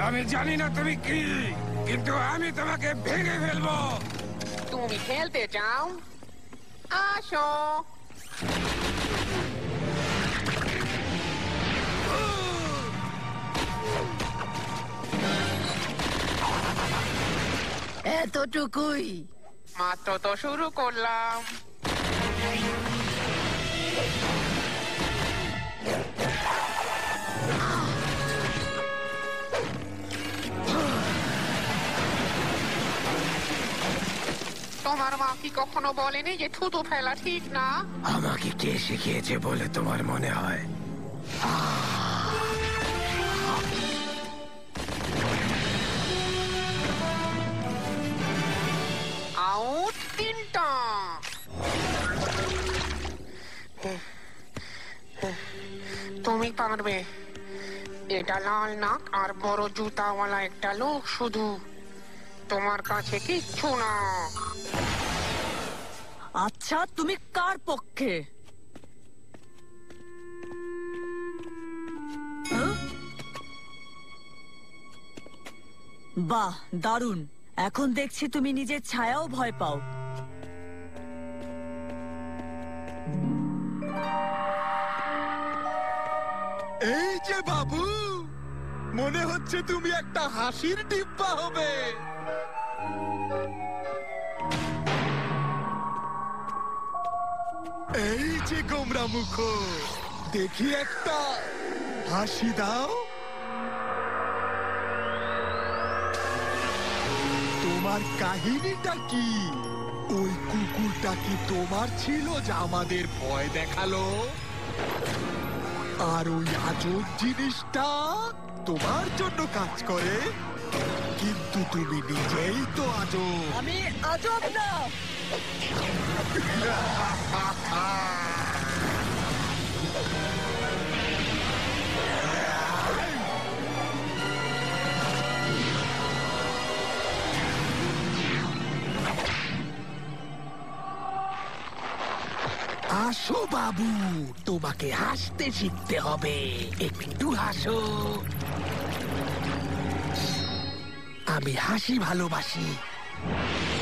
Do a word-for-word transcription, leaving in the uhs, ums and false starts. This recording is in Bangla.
আমি জানি না তুমি কি, কিন্তু আমি তোমাকে ভেঙে ফেলবো। তুমি খেলতে চাও? আসো। এতটুকুই? মাত্র তো শুরু করলাম। তোমার মা কি কখনো বলেনি যে থুতু ফেলা ঠিক না? আমাকে কে শিখিয়েছে বলে তোমার মনে হয়? আউট তিনটা। তুমি পারবে। এটা লাল নাক আর বড় জুতাওয়ালা একটা লোক, শুধু তোমার কাছে কিচ্ছু না। আচ্ছা, তুমি কার পক্ষে? বাহ, দারুণ। এখন দেখছি তুমি নিজের ছায়াও ভয় পাও। এই যে বাবু, মনে হচ্ছে তুমি একটা হাসির ডিব্বা হবে। এই যে গোমরা মুখ, দেখি একটা হাসি দাও। তোমার কাহিনীটা কি? ওই কুকুরটা কি তোমার ছিল যা আমাদের ভয় দেখালো? আর ওই আজব জিনিসটা তোমার জন্য কাজ করে, কিন্তু তুমি নিজেই তো আজব। আমি আজব না। আসো বাবু, তোমাকে হাসতে শিখতে হবে। একটু হাসো। আমি হাসি ভালোবাসি।